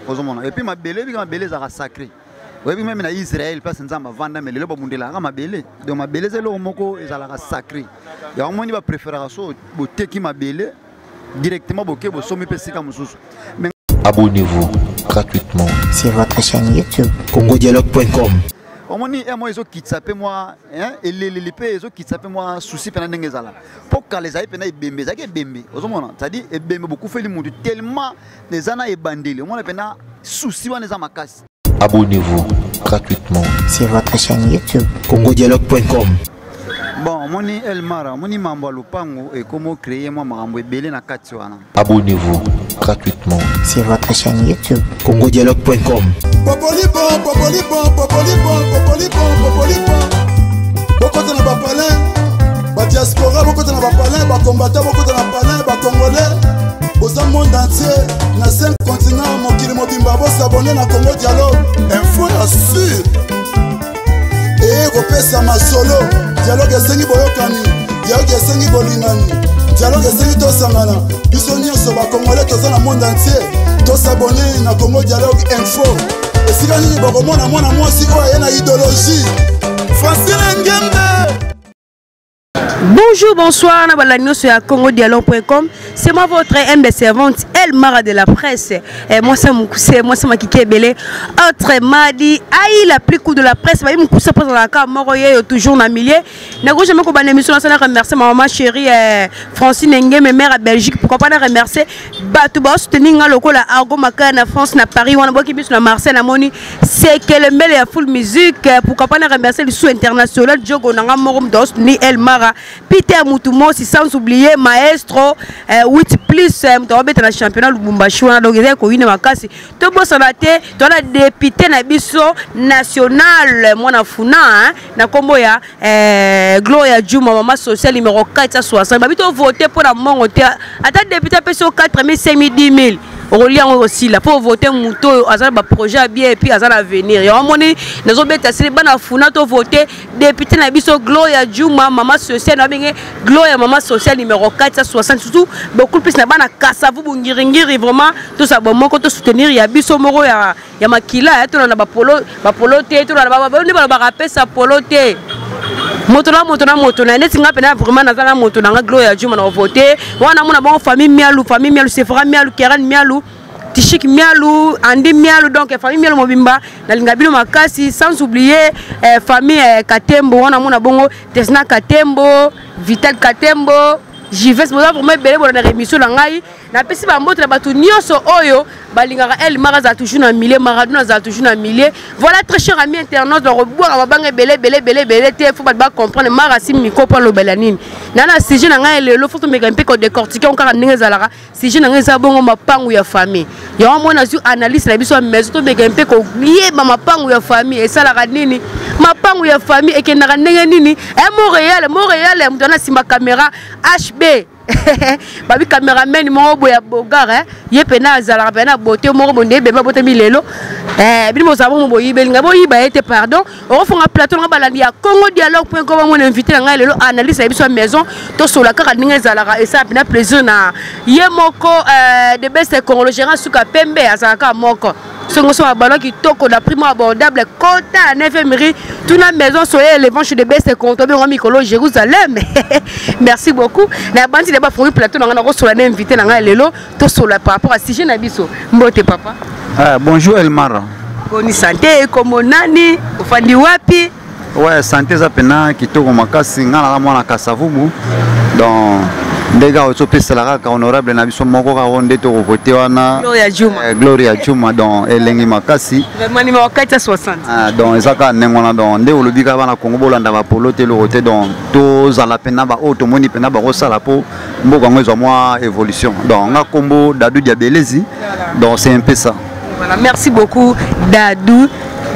Et puis ma belé ça sacré. Oui, même en Israël, place nzamba vanda mais le babundela ma belé. Donc ma belé c'est le moko ezalaka sacré. Et on moni ba préfération boteki ma belé directement boké bo somi pesika mususu. Abonnez-vous gratuitement sur votre chaîne YouTube congodialogue.com. On moni moi ils ont kitsape moi hein et les pe ils ont kitsape moi souci pendant ngezala. Pour que les aïe pendant bembe ça que bembe. Ozomona, c'est-à-dire et bembe beaucoup fait le monde tellement les ana et bandeli. On pendant souci wana za makasi. Abonnez-vous gratuitement sur votre chaîne YouTube congodialogue.com. Bon, moni Elmara, moni mambo lupango et comment créer moi mambo belé na kati wana. Abonnez-vous gratuitement sur votre chaîne YouTube congodialogue.com. Beaucoup de bapalais, ba diaspora, beaucoup de bapalais, ba combattants, beaucoup de bapalais, ba congolais, au monde entier, na 5 continents, mon kilo mobimba, s'abonner na Congo Dialogue, info la sûr. Et repère ma solo, dialogue esengi boyokani, dialogue esengi bolingani, dialogue esengi tosangana, biso nyonso ba congolais toza na monde entier, to s'abonner na Congo Dialogue info. Et si la ligne bakomona mwana mwasi oyo aye na idéologie, Francine Ngembe. Bonjour, bonsoir, Nabalagno sur congodialogue.com. C'est moi votre humble servante Elmara de la presse. Et moi c'est ma Kiki Belé. Autre mardi, aïe la plus coup de la presse. Bah il me couche après la carte. Moi toujours dans milieu. N'ago jamais qu'on banne émission. Ça remercier ma maman chérie Francine Nguem, mes mères à Belgique. Pourquoi pas remercier Batou Ba soutenir un local à Argo Maka na France na Paris. On a beaucoup qui na Marseille na Moni. C'est que le mail est full musique. Pourquoi pas remercier le sous international Diogo Nanga Morom Dos ni Elmara. Peter Moutumo, si sans oublier Maestro 8 plus mutawabeta na championnat Lubumbashi wana donc eza ko wina makasi to bosana te to na député na biso national mwana funa na kombo ya Gloria Juma mama social numéro 460 babito voter pour la mongo te ata député peso 4000 5000 10000 Rolien aussi là pour voter muto azala ba projet bien et puis azala avenir ya moni nazo beta sele bana funa to voter député na biso Gloria Juma mama social na benge Gloria mama social numéro 460 surtout beaucoup plus na bana kasavu bungiringiri vraiment tout ça bon moko to soutenir ya biso moro ya makila ya to na ba polo te to na ba ba rapper sa polo te moto na neti nga pena vraiment nazala moto na Gloria Juma na voter wana mona bon famille mialu Sephora mialu Keran mialu Tishik mialu Andi mialu donc famille mialu mobimba na lingabilo makasi sans oublier famille Katembo wana mona bongo Tesna Katembo Vital Katembo Jives moza vraiment belé bona na émission na ngai na pesi ba mbote na batu nyonso oyo balingaka Elmara za toujours na milieu Maradona za toujours na milieu voilà très cher ami internaute de reboire ba banga belé te faut ba comprendre Mara si miko pa lo belanini nana sujet na ngai lelo faut to meka mpe ko décortiquer on kaka ndenge zalaka sujet na ngai za bongo mapangu ya famille ya mona zu analyse na biso maison to meka mpe ko lié ba mapangu ya famille et ça la nini mapangu ya famille et kendaka ndenge nini Montréal mutana simba caméra HB babi cameraman mo boya bogara ye pena azala pena boté mo bonde beba boté milelo bino mozabo mo boyi belinga boyi ba été pardon on fonga plateau nga balandi ya congodialogue.com on invité nga lelo analyse ya biso maison to sola kaka ninga zalaka et ça pena plaisir na ye moko de best congolais gérant suka pembe azalaka moko songo so balo ki toko da primo abordable kota na infirmerie tout na maison soye les ventes de best compte be ngami kolo Jérusalem merci beaucoup na bandi de ba fongi plateau na ko sola na invité na nga lelo to sola par rapport à sujet na biso mbote papa bonjour Elmara boni santé comme nani ofandi wapi ouais santé za pena kitoko makasi ngana mwana kasavubu donc ndega otopesala ka honorable na biso moko ka ronde to voter wana Gloria Juma donc elengi makasi vraiment numéro 460 donc ezaka nengona donc nde olobika bana Congo bolanda ba polo te lokote donc to zala pena ba auto moni pena ba rosala po mboka ngwezo mwa évolution donc nga kombo Dadou Diabelezi donc c'est un peu ça voilà merci beaucoup Dadou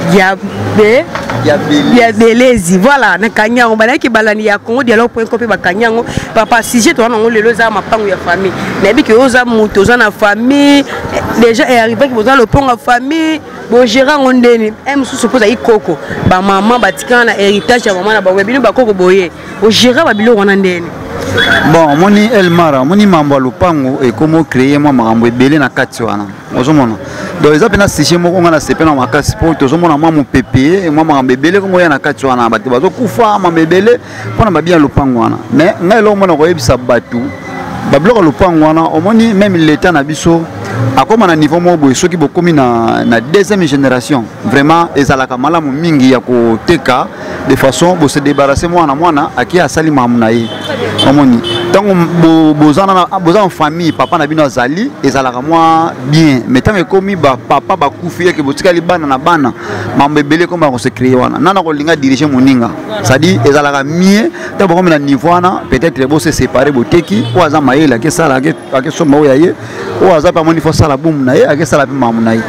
Diabelezi voilà na kanyango bana ki balani ya congodialogue.com ba kanyango papa sujet to na lelo za mapangu ya famille na bi ke oza muto za na famille déjà est arrivé que boza le pont en famille bo gérant ngondeni em sous suppose ai koko ba maman batikana na héritage ya maman na ba webino ba koko boye o gérant ba bilo wana ndeni Bon, moni Elmara, moni mambo lupango et comment créer moi marambo ebele na kati wana. Ozomona. Donc eza pena siche moko ngana sepena makasi po tozomona mwa mo pepé et moi marambo ebele ko ya na kati wana batu bazo kufa mambo ebele pona babia lupango wana. Mais ngai lo mona ko yebisa batu. Babloko lupango wana omoni même l'état na biso akoma na niveau mo boy soki bokomi na deuxième génération vraiment ezalaka malamu mingi ya ko teka de façon bo se débarrasser mwana aki asali mamuna ye omoni tango bozana en famille papa na bino azali ezalaka mwa bien mais tango ekomi ba papa ba kufi ke botika libana na bana mambo ebele ko ba ko se créer wana nana ko linga diriger moninga ça dit ezalaka mieux tango bokomi na niveau wana peut-être bo se séparer boteki ou aza mayela ke sala ke somba o yaye ou aza pa moni sala boum na ye ake sala pe mamu na ye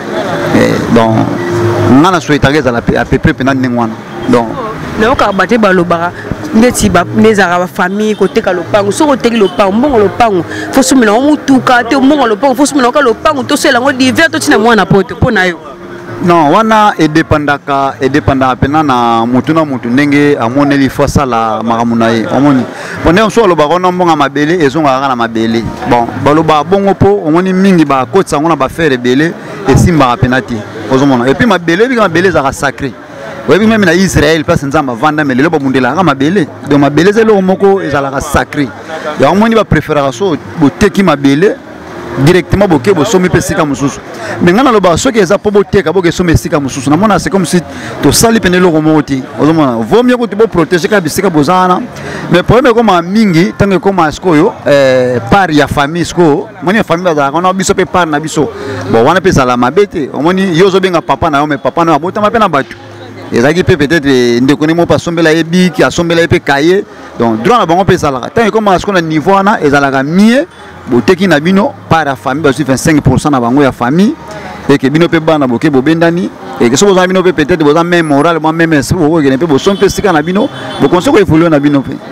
donc ngana souhaitaka ezala à peu près pena ndenge wana donc nayoka bate balobaka ndeti nezaka bafamille koteka lopango soki oteki lopango mbongo lopango fo somela motuka te mbongo lopango fo somela oka lopango tosala yango divers totina mwana poto mpo na yo non wana edépendaka pena na mutu na mutu ndenge amoneli fo asala makambo na ye omoni ponde so alobaka na mbongo mabele ezongaka na mabele bon baloba bongo mpo omoni mingi bakotisa yango na bafere ebele esimbaka pena te ozomona epuis mabele ebika mabele ezalaka sacré oyebi meme na Israël place nzambe avanda me lelo babundelaka mabele donc mabele eza eloko moko ezalaka sacré yango moni bapréféraka so boteki mabele directement boké bosomi pe sika mususu mais ngana loba soki eza po boteka boké somi sika mususu na mona c'est comme si to sali pene loko moti ozomona vaut mieux que tu protéger ka bisika bozana mais problème comme mingi tango comme askoyo par ya famille sko moni famille bazaka na biso pe par na biso bon wana pe sala mabete omoni yozo benga papa na yo mais papa na botama pe na batu ezaki pe peut-être ndekoni mo pa sombela yebi ki asombela pe kaye donc droit na bango pe sala tango comme asko na niveau wana ezalaka mieux boteki na bino par la famille basu 25% na bango ya famille et que bino pe bana boke bobendani et que so boza bino pe peut-être boza même moral moi même esprit bo ke pe bo son pe sika na bino bo conseil ko évoluer na bino pe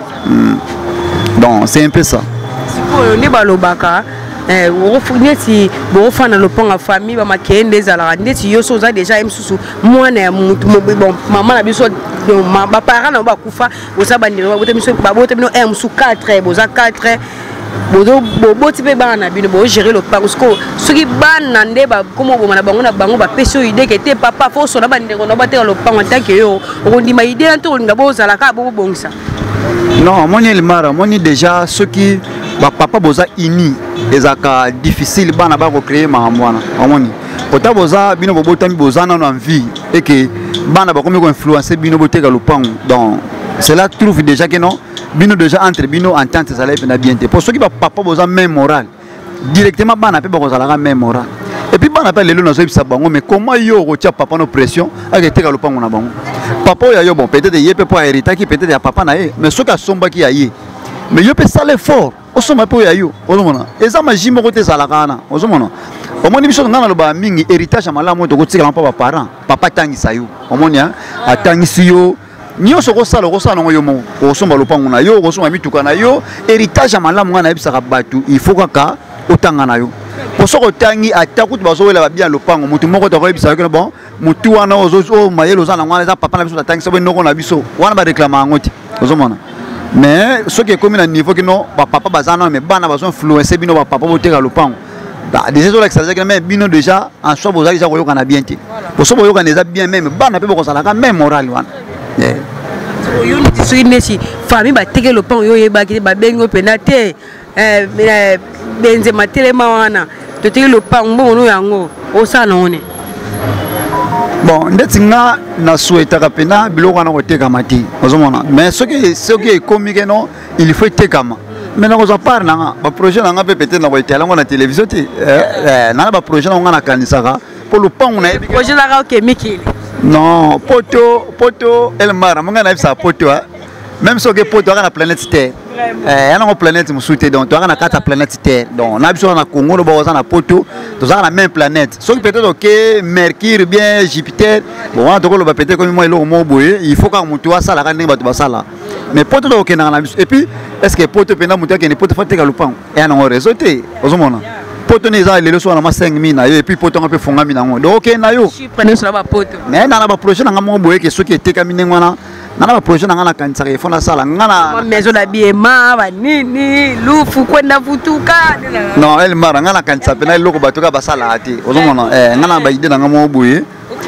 donc c'est un peu ça siko ne balobaka neti bofana lopango famille ba makende ezalaka ndeti yo so za déjà msusu mwana ya mutu bon mama na biso ba parents na ba kufa boza bandiro bote biso babote bino msu 4 boza 4 bobo ti pe bana bino bo gérer le parcours soki bana nde ba komo bo na bango ba peso idée que te papa fo so na bandeko na bateka le parcours tant que yo ondima idée nto nga bo zala ka bo bongisa non moni Elmara moni déjà ceux qui ba papa boza ini ezaka difficile bana ba ko créer mahamwana omoni kota boza bino bo botami boza na envie et que bana ba komi ko influencer bino boteka le parcours donc cela trouve déjà que non bino déjà entre bino entente ça lève na bien pour ceux qui papa boza même moral directement bana pe bokozala même moral et puis bana pe lelo na zo bisa bango mais comment yo rotia papa no pression aketeka lopango na bango papa ya yo bon peut-être ye pe pour hériter qui peut-être ya papa na ye mais soka somba ki ya ye mais yo pe sale fort osoma pe ya yo ozomona eza majimbo kote sala kana ozomona omoni biso ngana loba mingi héritage malamu to kotika papa parents papa tangisa yo omoni atangisi yo nyonso kosala ngo yo mo osomba lopango na yo osomba mituka na yo héritage ya malamu ngana yebisaka batu il faut kaka otanga na yo posoko tangi atakuti bazowela babia lopango mutu moko to koyebisa ko bon mutu wana ozo mayelo za na ngwana za papa na biso tangi so benoko na biso wana ba réclama ngoti ozomona mais ce qui est comme na niveau que non ba papa bazana mais bana bazo influencer bino ba papa boteka lopango ba déjà zo l'exagérer que mais bino déjà en soi bozali za koyoka na bien te posoko yoka neza bien même bana pe bokozala ka même moral wana yo ndi soki nesi famille bateke lopango yo yebaki babengi pena te benzema telema wana toteki lopango mbongo no yango osala one bon ndeti nga na souhaitaka pena biloko wana kotekama te ozomona mais soki ekomi ke non il faut etekama mais nakozwa part nanga baprojet nanga mpe peut-être na koetela yango na télévision te nana baprojet nango nga nakanisaka mpo lopango na yebi projet nanga okemikili non poto Elmara monga na bisa poto même si que poto na planète terre na planète musute donc to na kata planète terre donc na biso na Congo no boza na poto to za na même planète so peut-être que Mercure bien Jupiter bon on to ko ba peut-être comme moi lo mo boye il faut ka mutu asala ka ndenge batu basala mais poto to ke na biso et puis est-ce que poto pena mutu ke ni poto fa te ka lupango et na réseau te ozomona poto ne za lelo so na ma 5000 na yo et puis poto nga pe fonga mi na ngo donc ok na yo prenez sur ba poto mais na ba projet nga mo boye ke soki eteka mi ngwana ngana ba projet ngana kanisa ke fona sala ngana maison d'habillement ba nini lufu kwenda futuka non El Mara ngana kanisa pena loko batuka basala ati ozomona ngana ba idée ngamo boye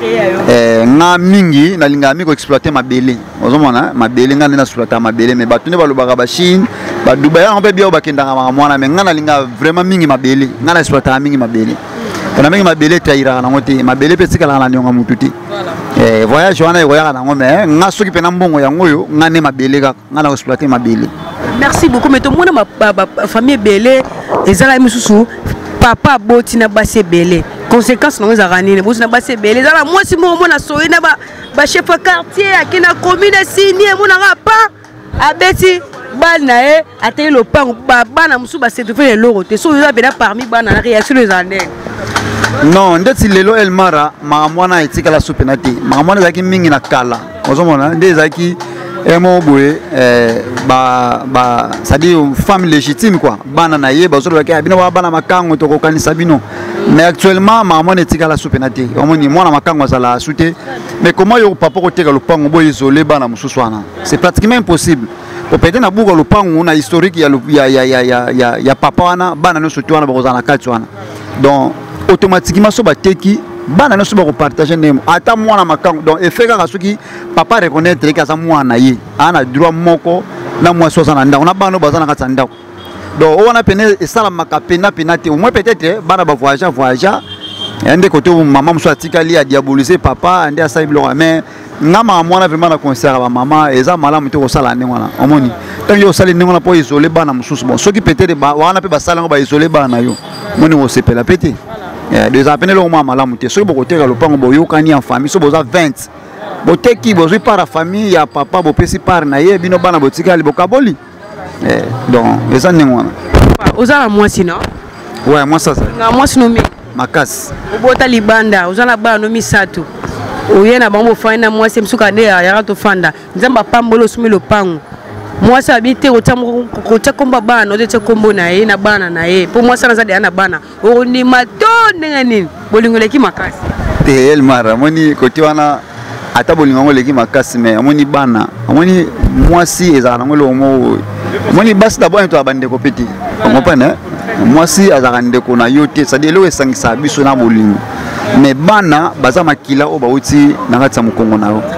nga mingi nalinga mi ko exploiter mabele ozomona mabele ngana na exploiter mabele mais batune balobaka ba Chine ba Dubai on peut bien bakenda ngama mwana mais ngana linga vraiment mingi mabele ngana exploiter mingi mabele kana mingi mabele taira na ngote mabele pe tikala na nyonga mututi voyage wana voyage na ngome nga soki pe na mbongo yango yo ngane mabele ka ngana exploiter mabele. Merci beaucoup mais to mona ma famille belé ezala misusu papa boti na base belé conséquence non za ranine boti na base belé ezala moi si mo mona soyi na ba chef quartier akina commune signé mona pa abeti bana ateli le pango bana musu ba se trouver loro te so za bena parmi bana na réaction les années. Non, ndeti lelo El Mara magamwana etika la soupenati magamwana zaki mingi na kala ozomona nde zaki emo boye ba ça dit femme légitime quoi bana na ye bazolo baki abino bana makango to kokanisa bino mais actuellement magamwana etika la soupenati omoni mwana makango sala souté mais comment yo papa ko teka lopango boye isolé bana mususwana c'est pratiquement impossible peut-être na buka lopango na historique ya papa wana bana no soto wana bakozana kati wana donc automatiquement so bateki bana no so ba ko partager ndemo ata mwana makango donc effet ka soki papa reconnaître ka sa mwana ye ana droit moko na mwa sosa na ndako na bana bazana ka ndako donc on a peine esala makapena penate au moins peut-être bana ba voyage ende côté maman so atikali a diaboliser papa ende asa iblo mais ngama mwana vraiment na concert ba maman eza malamu to ko sala ndenge wana omoni tant yo sala ndenge wana po isoler bana mususu bon soki peut-être ba wana pe ba sala ngo ba isoler bana yo moni wo sepela pété deux ans peine le moment malamu te soki boko teka lopango boyokani en famille so boza 20 boteki bozwi par la famille ya papa bopesi par na ye bino bana botikali bokaboli donc eza ndenge wana ozala mwasi non ouais moi ça na mwasi no mi makasi obota libanda ozala bana no misato oyena bango fana mwasi msuka nde ya to fanda nzamba pambolo sumi lopango mwasi abite kota komba bana ote kombo na ye na bana na ye po mwasi na zade ana bana oni matonde nini bolingoleki makasi te El Mara moni koti wana ata bolingo leki makasi mais amoni bana amoni mwasi ezala ngolo mo moni basi d'abord to abande ko petit on comprend mwasi azala ndeko na yote ça dit lo esangisa biso na bolingo mais bana baza makila o bauti na katsa mukongo na yo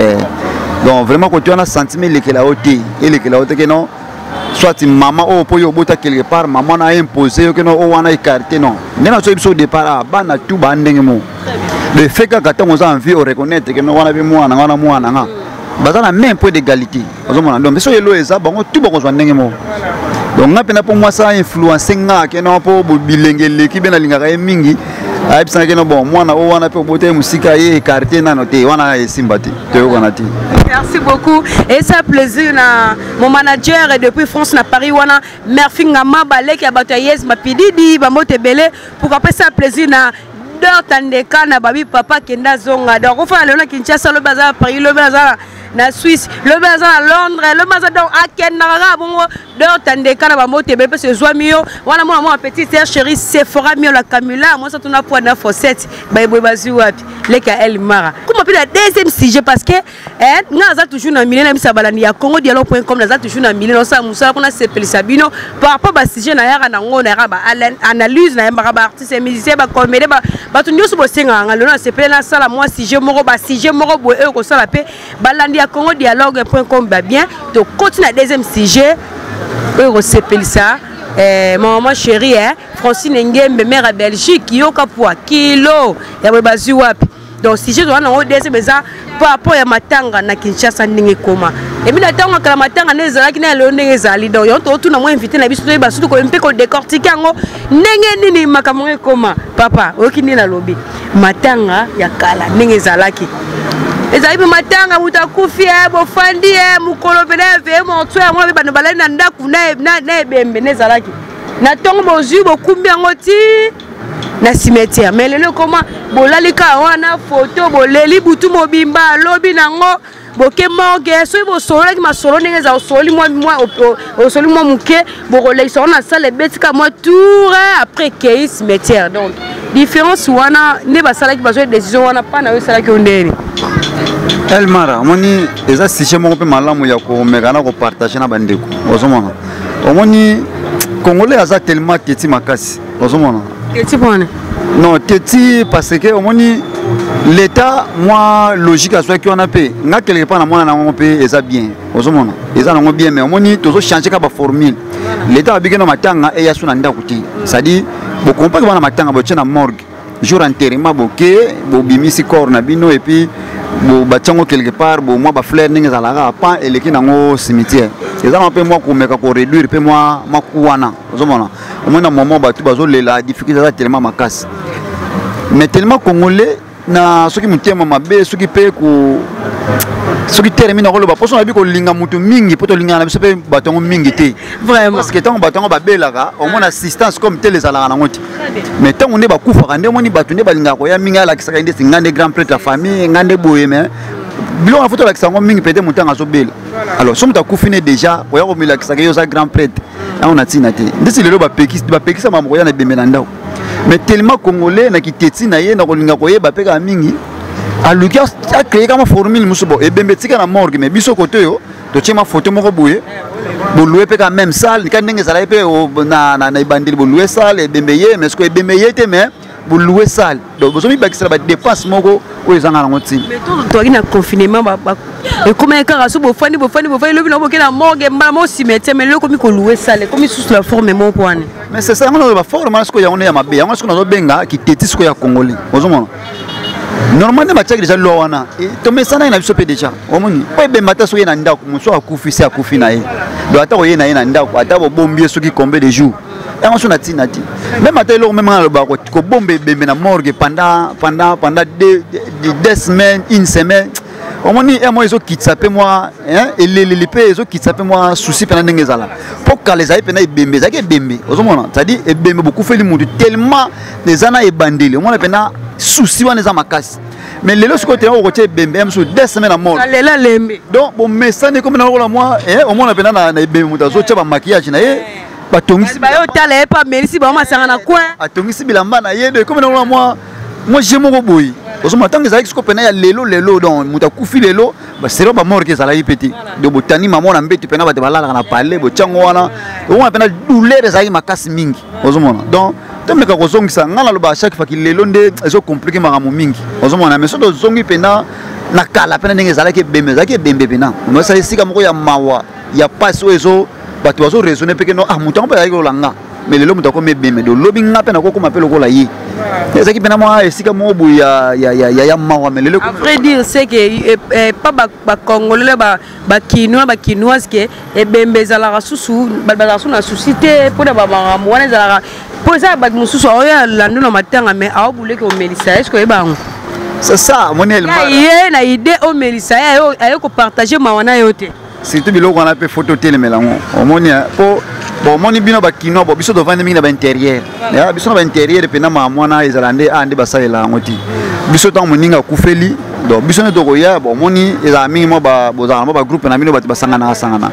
donc vraiment quand tu as un sentiment que la haute que non soit maman ou pour yo bota quelque part maman a imposé que non ou on a écarté non n'est pas au départ bana tout bandenge mo le fait que quand on a envie de reconnaître que non on a vu moi na bazana même point d'égalité donc mais so yelo eza bango tout bako ndenge mo donc nga pena pour moi ça influence nga que non pour bilengele ki bena linga ka mingi aibisana que non bon moi na o wana pe bote musika ye écarté na noté wana esimbati te yokanati. Merci beaucoup et ça plaisir na mon manager depuis France na Paris wana Merfinga Mabale ki abato yes mapididi ba mote belé pour après ça plaisir na Dortandeka na babi papa kenda zonga donc on fait le Kinshasa le bazar Paris le bazar na Suisse le bazar à Londres le bazar donc à Kenara bon Dortandeka na ba mote belé parce que Zoamio wana moi petite sœur chérie Sephora mio la Camila moi ça tourne pour 9 ou 7 ba boy bazi wapi leka El Mara comment puis la deuxième sujet parce que nga toujours na milieu na misa balani ya Congo dialogue.com na toujours na milieu ça musa kuna sepeli sabino par rapport ba sujet na yaka na ngona ya ba analyse na ba artiste et musicien ba comédie ba tu nyoso bosenga ngalo na sepeli na sala moi sujet moko boye ko sala pe balandi ya Congo dialogue.com ba bien to continue na deuxième sujet ko sepeli ça maman chérie Francine Ngembe mère à Belgique yoka pour kilo ya bazi wapi donc si je dois na odese beza par rapport ya matanga na Kinshasa ndenge koma et mina tanga kala matanga nezala kina le ndenge zali donc yo to tuna mo invité na biso to ba sutu ko mpe ko décortiquer ngo ndenge nini makambo koma papa okindi na lobi matanga ya kala ndenge zalaki ezali pe matanga mutakufi bofandi mukolo bena ve mo to ya mo be bana balani na ndaku na ebembe nezalaki na tongo bozu bokumbi yango ti na cimetière mais lelo comment bolalika wana photo boleli butu mobimba lobi nango boke morgue so bo solo ki masolo ndenge za soli moi soli moi muke bokolekisa on a salle betika moi tour après kei cimetière donc différence wana ne ba sala ki bazo décision wana pas na yo sala ki ondeni Elmara omoni eza sujet moko pe malamu ya komeka na kopartage na bandeko ozomona omoni congolais aza tellement teti makasi ozomona teti pone non teti parce que omoni l'état moi logique azwaki wana pe nga quelque part na mwana nango pe eza bien ozomona eza nango bien mais omoni tozo changer ka ba formule l'état abiki na matanga e yasu na ndako ti c'est-à-dire bokompa ke bana matanga bo tshena morgue jour enterrement boke bo bimisi corps na bino et puis bo batyango quelque part bo moi ba fleur ninga zalaka pa eleki nango cimetière eza un peu moi ko meka ko réduire pe moi makuwana ozomona omona moment batu bazo lela difficulté za tellement makasi mais tellement congolais na soki mutema mabe soki pe ko soki termine ko lo ba poso na bi ko linga mutu mingi poto linga na biso pe batongo mingi te vraiment parce que tant batongo ba belaka au moins assistance comme tel les alaka na ngoti mais tant on est ba kufa kande moni batu ne balinga ko ya minga la kisaka inde ngande grand prêtre de famille ngande boye mais bilo na photo la kisaka mingi peut-être mutanga zo bela alors somme ta kufine déjà ko ya ko mila kisaka yo za grand prêtre on a tina te ndisi lelo ba pekisa mambo ya na bemela ndao mais tellement congolais na kiteti na ye na ko linga ko ye ba peka mingi a Lucas a créé comme formule musubo et bembetika na morgue mais biso côté yo to tchema photo moko boye bo louer pe quand même salle quand ndenge sala pe na ibandili bo louer salle et bembeye mais ce que bembeye te mais bo louer salle donc bozo mi bakisa ba dépense moko o ezanga na ngoti mais to ina confinement ba et comment ka so bo fani lobi na bo ke na morgue mba mo cimetière mais le komi ko louer salle komi sous la forme mon point mais c'est ça on ba forme ce que ya on ya mabe ya ce que na zo benga ki teti ce que ya congolais ozomona normalement matchak déjà lowana et tomé sana na biso pe déjà omoni po be mata so yena ndako muso akufisi akufi na ye do ata oyena yena ndako ata bo bombi soki combien de jours et on sona tina ti même ata lo même na ba ko bombe be na morgue pendant 2 semaines une semaine omoni et moi ezo kitsa pe moi hein et les pe ezo kitsa pe moi souci pendant ngezala pour caler ça pe na ebembe za ke bembe ozomona c'est-à-dire ebembe beaucoup fait le monde tellement les ana e bandeli omona pe na souci wana za makasi mais lelo siko te o kote bembe am so 2 semaines à mort lela lembe donc bon messane comme na ko moi au moins pena na bembe mutazo tshaba maquillage na ye batongisi ba yo tala e pa merci ba masanga na coin atongisi bilamba na ye de comme na moi j'aime ko boyi ozoma tanga za siko pena ya lelo donc mutakufi lelo ba sero ba mort ke sala yipeti de botani maman na mbeti pena ba te balala na parler bo tsango wana o wana pena douleur za makasi mingi ozoma donc tomeka ko zongisa ngala lo ba chaque fois qu'il lelo nde ezo compliquer maramu mingi ozomona mais so do zongi pena na kala pena ndenge zala ke bembe pena mo sa isika moko ya mawa ya paso ezo bato bazo raisonner peke no ah mutango pa yako langa mais lelo mutako me bembe do lobi ngape na ko ko mapelo ko la yi ezaki pena mo isika mo bu ya mawa mais lelo à vrai dire c'est que pas ba congolais ba kinoise que e bembe zala susu ba na suscité pour ba maramu wana zala pour ça ba mususu oya lando na matanga mais a obule ko melisa est-ce que e bango c'est ça mon elma ye na idée o melisa ayo ko partager mawana yote surtout biloko wana pe photo tele melango omoni po bon moni bino ba kino bo biso do vande mingi na ba intérieur ya biso na ba intérieur pe na mamwana ezalande ande basalela ngoti biso ta moninga kufeli donc biso ne to ko ya bon moni eza mingi mo ba bozana ba groupe na bino ba basangana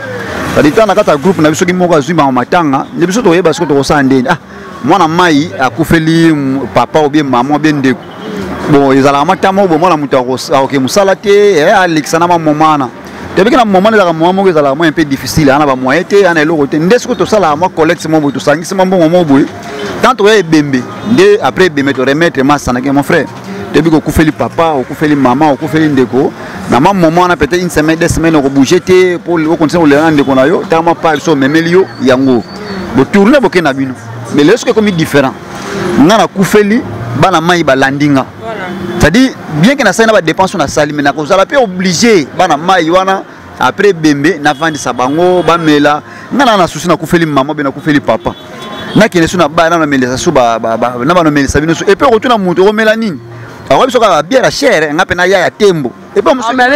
badita na kata groupe na biso ki moko azwi ba matanga ne biso to yeba siko to sande ah mwana mai akufeli papa ou bien maman bien ndeko bon ezala matamo bo mwana mutu akoke musala te alexana ma momana depuis que na moment la moment que ça un peu difficile ana ba moyen te ana eloko te nde siko to sala ma collecte mo to sangisi mo bongo boy quand to e bembe nde après bembe to remettre ma sana ke mon frère depuis que kufeli papa ou kufeli maman ou kufeli ndeko na ma moment na peut-être une semaine 2 semaines ko bouger te pour le continuer le rendre ko na yo ta ma pa so memelio yango bo tourner bo ke na bino mais est-ce que comme différent ngana kufeli bana mai ba landinga c'est-à-dire bien que na ça na ba dépense na sali mais na ko sala pe obligé bana mai wana après bembe na vandi sabango ba mela ngana na susi na kufeli maman be na kufeli papa na kene suna ba na melisa su ba na ba no melisa bino su et puis retourna muto ko mela nini alors biso ka bière chère nga pe na ya tembo et puis mais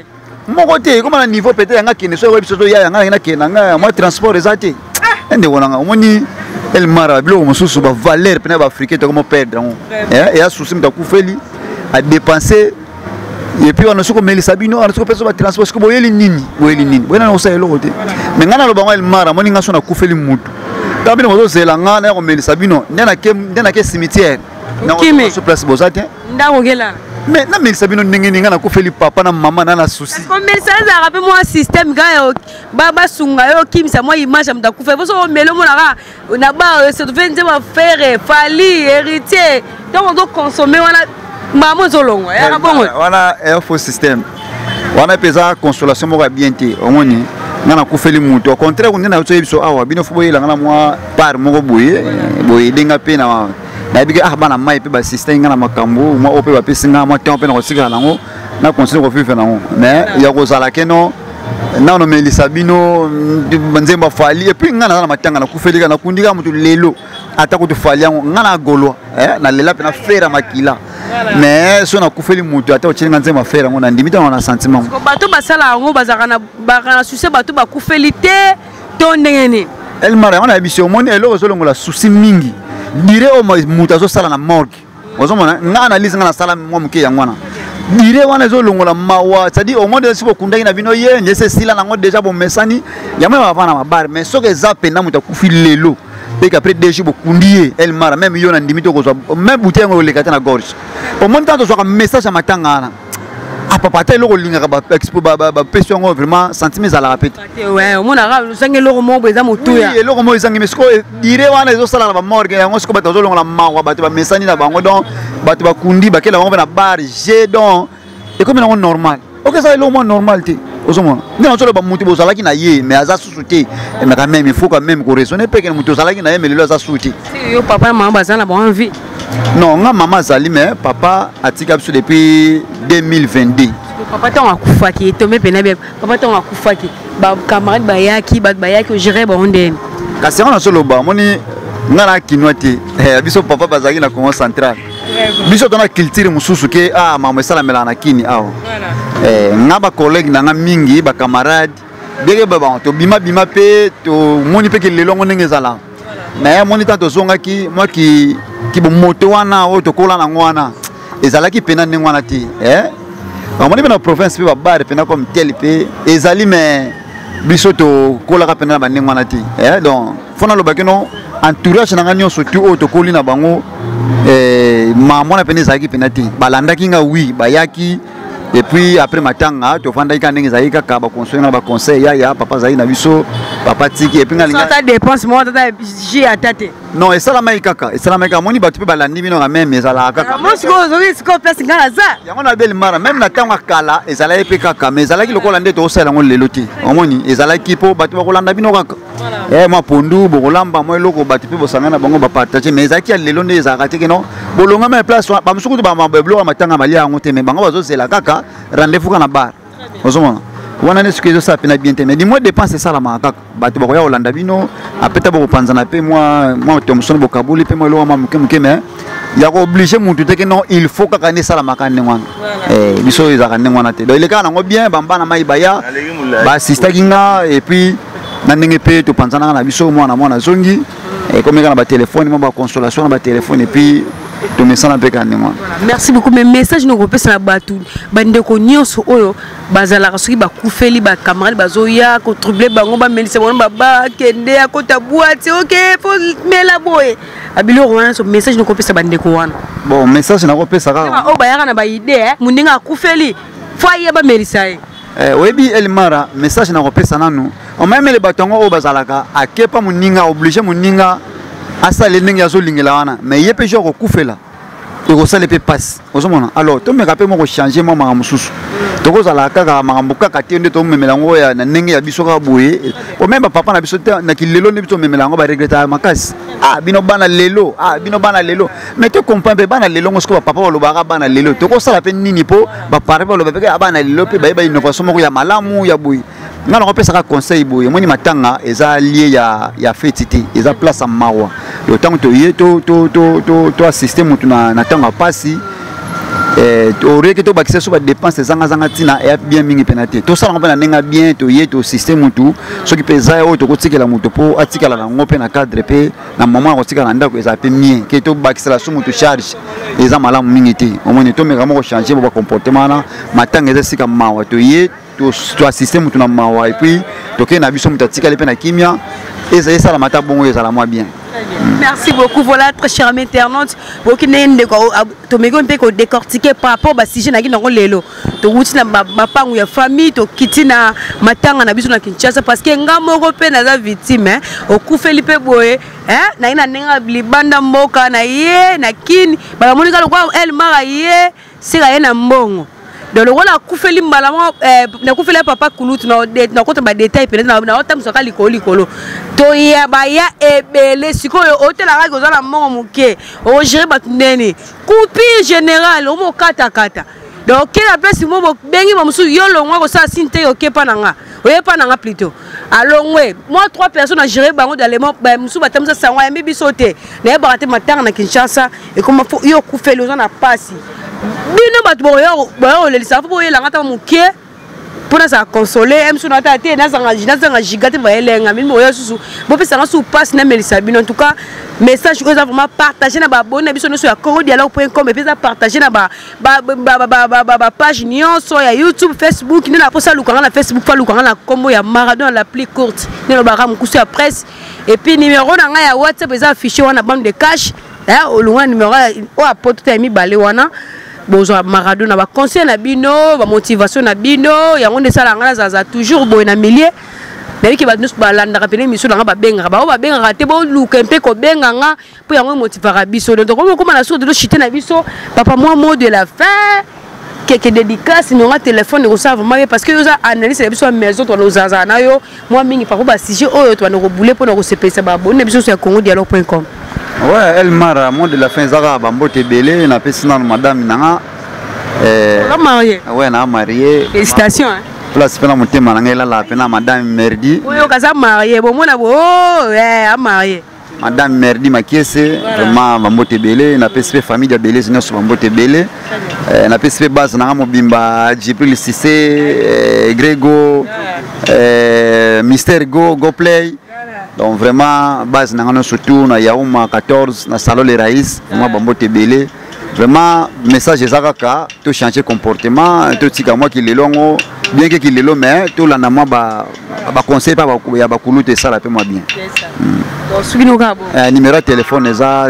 morote comme na niveau peut-être nga kene so biso to ya nga na kene nga moi transport ezate ende wona nga omoni el mara bilo mususu ba valeur pena ba africain to comme perdre et a souci mta kufeli a dépenser et puis on a soko melisa bino on a soko peso ba transport soko boyeli nini boyena na osa eloko te mais ngana lo bango el mara moni nga so na kufeli mutu tabi no zela ngana ko melisa bino ndena ke cimetière na on se place bozate ndako kela mais na melisa bino ndenge ninga na kofeli papa na maman na souci comme melisa za rappel moi système ga baba sunga yo kimisa moi image am da kufa boso melo mo na ba se devait dire frère fali héritier donc on doit consommer wana maman zolongo ya bongo wana faux système wana pesa consolation mo ga bien te omoni ngana kufeli mutu au contraire on na tso biso awa bino fubo yela ngana moi par moko boye denga pe na bika bana mai pe ba système ngana makambo moi ope ba pesinga moi temps pe na kosikala nango na continue ko vivre nango mais ya ko zala keno na no melisa bino banzemba fali et puis ngana na matanga na kufeli kana kundika mutu lelo ata ko to fali yango ngana golwa na lela pe na fera makila mais so na kufeli mutu ata ochinga nzema fera ngo na ndimita na sentiment ko bato basala ngo bazakana bakana succès bato ba kufeli te to ndengene el mara on a biso moni elo zo longola souci mingi dire o mutu zo sala na morgue ozo mona nga analyse nga na sala mo muke ya ngwana dire wana zo longola mawa c'est à dire au monde si bokundaki na bino ye ndese sila nango déjà bo mesani ya mema bana mabar mais so que za pena mutu kufili lelo et qu'après déjà bokundi el mara même yo na ndimito ko même bouteille ngo le kata na gorge au monde tant zo ka message à matanga na papa te loko linga ba expo ba pression vraiment sentiment za la répète ouais on a zangi loko mo beza motuya oui loko mo zangi mesko dire wana zo sala na morgue yango sko bato zo longola mawa bato ba mesani na bango donc bato ba kundi ba kela bango na bar j'ai donc et comme non normal OK ça est le moins normal te ozomona ndina zo ba mutu bozala ki na ye mais aza susuté mais quand même il faut quand même ko raisonner pe que mutu zala ki na ye mais le aza susuté yo papa maman bazana ba envie non nga maman zali mais papa atika biso depuis 2022 papa ton akufaki tomé pena be papa ton akufaki ba camarade bayaki gérer ba onde kasi on a solo ba moni ngana kinwati biso papa bazaki na Congo central biso tona culture mususu ke mama sala melana kini awo nga ba collègue na nga mingi ba camarade bege ba to bima pe to moni pe ke lelongo ndenge zala mais moni tanto zonga ki moi ki bo moto wana o to kola na ngwana ezalaki pena ndenge wana ti amoni na province pe ba bar pena comme tel pe ezali mais biso to kola ka pena ba ndenge wana ti donc fona lo bakeno entourage na nganyo surtout o to koli na bango maman na pena ezalaki pena ti balandaki nga oui bayaki et puis après matanga to fanda ikandenge zaika ka ba conseil na ba conseil ya papa zai na biso papa tiki et puis ngalinga ça dépense moi tata j'ai attaté non et ça la maikaka et ça la maika moni ba tu pe balandi bino même ezala kaka moi siko place ngala za yango na bel mara même na tanga kala ezala epe kaka mais ezala ki lokola ndete osala ngo leloti omoni ezala ki po ba tu ba kolanda bino kaka moi pondu bo kolamba moi loko ba tu pe bosanga na bango ba partager mais ezaki lelo nde ezaka te no bolonga ma place ba musuku ba mablo matanga malia ngo te mais bango bazo zela kaka rendez-vous kana bar ozomona wana ne sukizo ça pena bien te mais dis-moi dépense ça la makaka bato bakoya olanda bino apeta boko panzana pe moi to musono bokabuli pe moi lo ma muke mais ya ko obligé mutu te que non il faut kaka ne sala makane ngwana biso ezaka ngwana te donc il est kana ngo bien bambana mai baya ba sister kinga et puis na ndenge pe to panzana na biso mwana zongi et comme kana ba téléphone ba consolation na ba téléphone et puis to mesana pe kana ngwana. Merci beaucoup mais message no kopesa na batu bande ko nyonso oyo bazala soki ba kufeli ba camarade bazoya ko troubler bango ba melisa bona ba kende akota boîte OK faut mela boye abilo wana so message no kopesa bande ko wana bon message na kopesa ka o bayaka na ba idée mundinga kufeli foye ba melisa webi elmara message na kopesa nanu o même le batongo o bazalaka akepa muninga obligé muninga asale ndenge azolingela wana mais yepe jo ko kufela et ko sale pe passe ozomona alors to me kape mo ko changer mo mama mususu to ko zala kaka makambo kaka te nde to memela ngo ya na ndenge ya biso ka boye o même papa na biso te na kilelo nde biso memela ngo ba regreta makasi bino bana lelo mais to comprendre bana lelo ngo sko papa lo ba bana lelo to ko sala pe nini po ba pare ba lo ba pe bana lelo pe ba innovation mo ya malamu ya boye ngana ko pesa ka conseil boye moni matanga eza lié ya fetiti eza place à mawa le temps to ye to assister mutu na tanga pasi to reke to bakise so ba dépenses zanga tina et bien mingi penate to sala ngona nenga bien to ye to système mutu so ki pesa o to kotikela mutu po atikala na ngope na cadre pe na maman ko tikala ndako eza pe mien ke to bakise la so mutu charge eza malamu mingi te omoni to meka mo ko changer ba comportement na matanga eza sika mawa to ye to assister mutu na mawa et puis toke na biso mutu atikali pe na kimia et ça la mata bongo et ça la moi bien. Merci beaucoup. Voilà, très cher internaute. Vous qui n'êtes pas décortiqué par rapport à si je n'ai pas lelo. To wuti na mapangu ya famille, to kiti na matanga na biso na Kinshasa parce que nga moko pe na za victime, au coup Felipe Boye, na ina nenga libanda mboka na ye na kini, ba monika lokwa el mara ye, sira ye na mbongo. Donc le rôle a coufé malamment na coufé papa kulutu na kota ba détail peut na otam soka likolo to ya ba ya ebele sikoyo hôtel la rago za la mongo muke o gérer batundeni coupi général o mo kata donc quelle place mo bengi mamusu yolo ngwa ko sa sinte o kepa nanga o yepa nanga plutôt alors ouais moi 3 personnes à gérer bango dans les musu batamza sangwa ya mibi sauter na ba raté matanga na Kinshasa et comment faut yo coufé les gens na passe bino bat boyo le safu boyo la ngata muke pour ça consoler même sur notre tête na zanga gigate ba elenga mimi boyo susu bo pesa na sou passe na melisa bino en tout cas message que vraiment partager na ba abonné biso sur congodialogue.com et puis partager na ba page nyonso ya YouTube Facebook ni na posa lukanga na Facebook fa lukanga na combo ya Maradona la plus courte ni lo ba mukusu ya presse et puis numéro na nga ya WhatsApp eza affiché wana bande de cash au loin numéro o apoto ta mi balé wana bonjour Maradona ba conseil na bino ba motivation na bino yango nde sala ngala za toujours boy na milieu mais ki ba nous ba landa rappeler mission nga ba benga te bo luka mpe ko benga nga po yango motivera biso donc comme na sourd de chiter na biso papa moi mot de la fin quelques dédicaces nous un téléphone nous savons vraiment parce que nous analyse la biso maison to nos zaza na yo moi mingi par ba sujet oyo to na ko bouler pour nous CPC ba bonne biso sur congodialogue.com. Ouais, elle m'a mot de la fin Zara Bambote Belé, na pesina madame nanga marié. Ouais, na marié. Félicitations hein. Place pena motema nanga la pena madame Merdi. Oui, on a marié, bon mona bo ouais, a marié. Madame Merdi Makiese, vraiment Bambote Belé, na pespe famille de Belé, sinon sur Bambote Belé. Na pespe base nanga mobimba Djibril Cissé, Grégo, Mister Go Play. Donc vraiment base nangano surtout na Yaouma 14 na Salon les Raïs moi Bambote Belé vraiment message ezaka to changer comportement to tika moi qui lelongo bien que qui lelo mais to la na moi ba conseil pas ya ba kuluté ça la fait moi bien donc subino gabo numéro de téléphone eza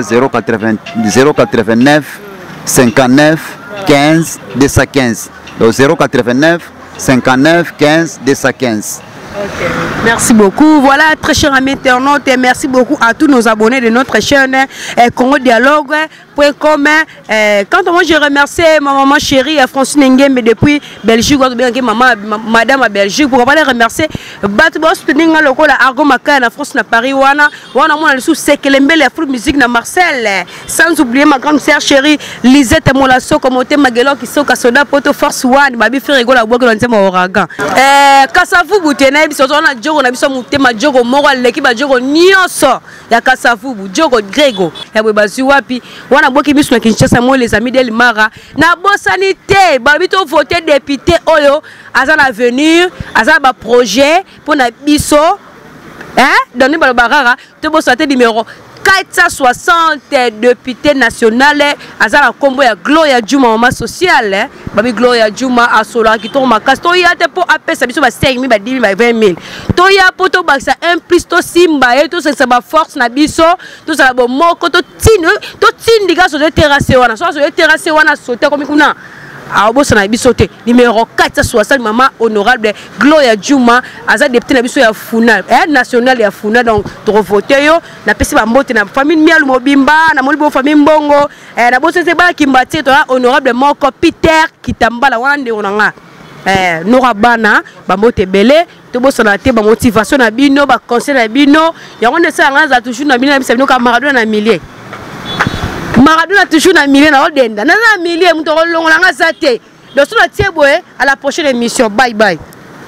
089 59 15 215 donc 089 59 15 215. Okay. Merci beaucoup. Voilà, très chers amis internautes, et merci beaucoup à tous nos abonnés de notre chaîne congodialogue.com. Quand moi je remercie ma maman chérie Francine Nguembe depuis Belgique, madame à Belgique, pour aller remercier Batbos Peninga lokola Argo Maka na France na Paris wana moi le sous Sekelembe la fruit musique na Marseille. Sans oublier ma grande sœur chérie Lisette Molasso Komote Magelo qui sont Kasoda Poto Force One, ma bi fait la boîte dans mon ouragan. Kasavu Boutena biso na jogo na biso mutema jogo moral l'équipe jogo nyonso ya Kasavu jogo Grego ya bwebazi wapi wana boki biso na Kinshasa moi les amis d'El Mara na bosanité babito voter député oyo aza l'avenir aza ba projet pour na biso donner ba barara to bo santé numéro 460 députés nationaux aza la combo ya Gloria Djuma mama sociale babi Gloria Djuma asola ki to makasi to ya te po apesa biso ba 5000 ba 10000 ba 20000 to ya po to bakisa un plus to simba et to sensa ba force na biso to sala bo moko to tindika so de terrasse wana so de terrasse wana sauter comme kuna a bossa na biso te numéro 460 maman honorable Gloria Djuma aza député na biso ya Funa national ya Funa donc to voter yo na pesi ba mbote na famille Mialu Mobimba na molibo famille Mbongo na bossa se ba kimbati to honorable moko Peter Kitambala wana ndeko nanga Nora bana ba mbote belé to bossa na te ba motivation na bino ba conseil na bino yango ne sa ngaza toujours na bino na bisa bino ka Maradona na millier Maradona toujours na millier na odenda na millier muto longola nga zate donc sur la tieboé à la prochaine émission bye bye.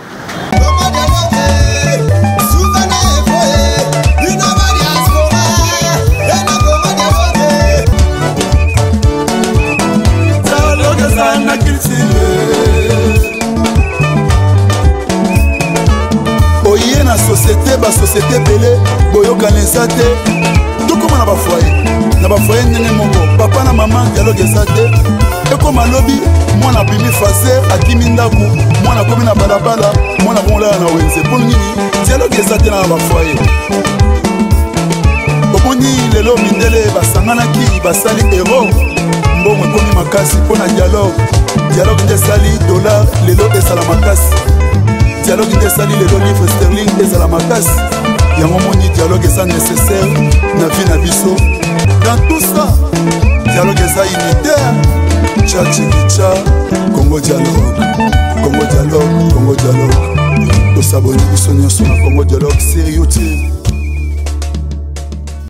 Oye na société ba société belé boyoka lesate tout comme na ba foyer ndenge moko papa na maman dialogue ezate ekoma lobi mwana bimi faser akimi ndako mwana komi na balabala mwana komolala na wenze mpo nini dialogue eza te na bafoye omoni lelo mindele basanganaki basali ero mbongo ekomi makasi mpo na dialogue nde esali dollar lelo ezala makasi dialogue nde esali lelo livre sterling ezala makasi yango moni dialogue eza nécessaire na vie na biso dans tout ça dialogue eza unitaire tcha chikicha Congo dialogue Congo dialogue Congo dialogue tosaboni biso nyonso na Congo dialogue sérieux te